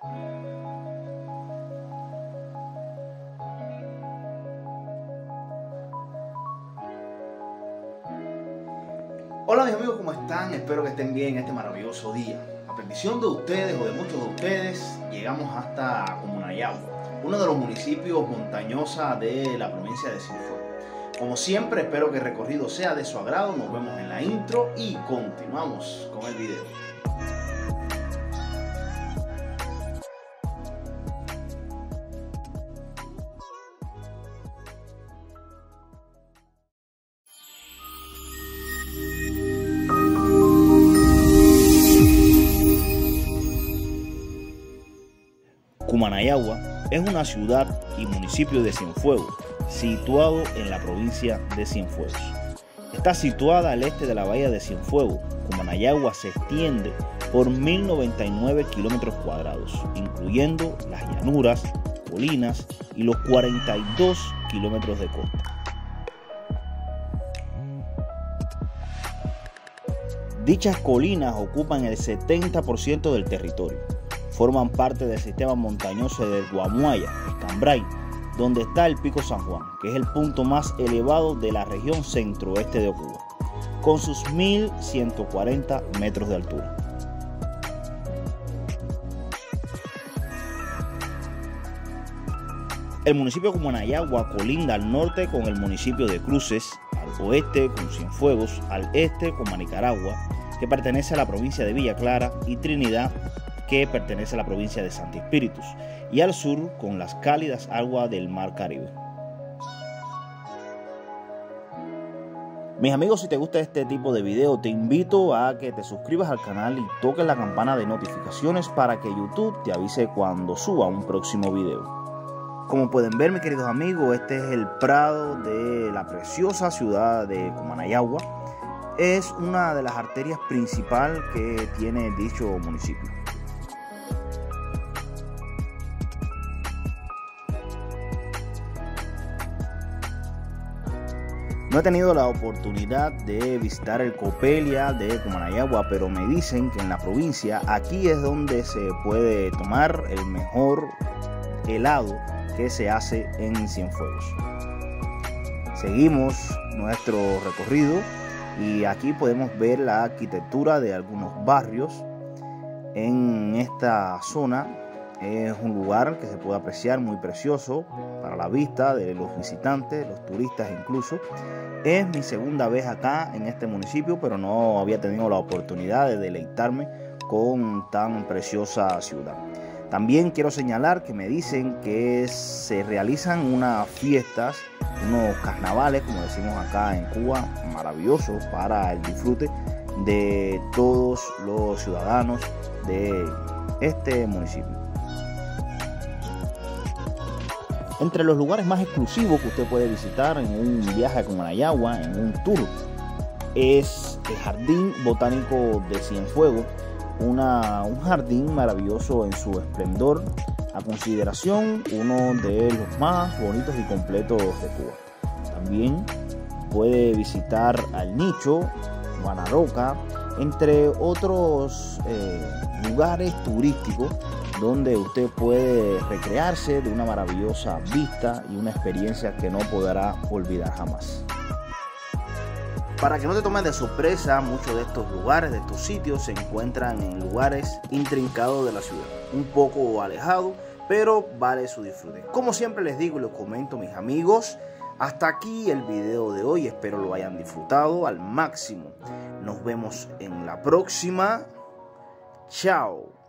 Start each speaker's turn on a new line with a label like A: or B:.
A: Hola mis amigos, ¿cómo están? Espero que estén bien este maravilloso día. A petición de ustedes o de muchos de ustedes, llegamos hasta Comunayagua, uno de los municipios montañosos de la provincia de Cienfuegos. Como siempre, espero que el recorrido sea de su agrado. Nos vemos en la intro y continuamos con el video. Comunayagua es una ciudad y municipio de Cienfuegos, situado en la provincia de Cienfuegos. Está situada al este de la bahía de Cienfuegos. Comunayagua se extiende por 1099 kilómetros cuadrados, incluyendo las llanuras, colinas y los 42 kilómetros de costa. Dichas colinas ocupan el 70% del territorio. Forman parte del sistema montañoso de Guamuaya, Escambray, donde está el Pico San Juan, que es el punto más elevado de la región centro-oeste de Cuba, con sus 1140 metros de altura. El municipio de Comunayagua colinda al norte con el municipio de Cruces, al oeste con Cienfuegos, al este con Manicaragua, que pertenece a la provincia de Villa Clara, y Trinidad, que pertenece a la provincia de Santi Espíritus, y al sur con las cálidas aguas del Mar Caribe. Mis amigos, si te gusta este tipo de video, te invito a que te suscribas al canal y toques la campana de notificaciones para que YouTube te avise cuando suba un próximo video. Como pueden ver, mis queridos amigos, este es el prado de la preciosa ciudad de Comunayagua. Es una de las arterias principales que tiene dicho municipio. No he tenido la oportunidad de visitar el Copelia de Comunayagua, pero me dicen que en la provincia aquí es donde se puede tomar el mejor helado que se hace en Cienfuegos. Seguimos nuestro recorrido y aquí podemos ver la arquitectura de algunos barrios en esta zona. Es un lugar que se puede apreciar muy precioso para la vista de los visitantes, los turistas incluso. Es mi segunda vez acá en este municipio, pero no había tenido la oportunidad de deleitarme con tan preciosa ciudad. También quiero señalar que me dicen que se realizan unas fiestas, unos carnavales, como decimos acá en Cuba, maravillosos para el disfrute de todos los ciudadanos de este municipio. Entre los lugares más exclusivos que usted puede visitar en un viaje a Comunayagua, en un tour, es el Jardín Botánico de Cienfuegos, un jardín maravilloso en su esplendor, a consideración uno de los más bonitos y completos de Cuba. También puede visitar al Nicho, Guanaroca, entre otros lugares turísticos donde usted puede recrearse de una maravillosa vista y una experiencia que no podrá olvidar jamás. Para que no te tomes de sorpresa, muchos de estos lugares, de estos sitios, se encuentran en lugares intrincados de la ciudad, un poco alejados, pero vale su disfrute. Como siempre les digo y les comento, mis amigos, hasta aquí el video de hoy. Espero lo hayan disfrutado al máximo. Nos vemos en la próxima. Chao.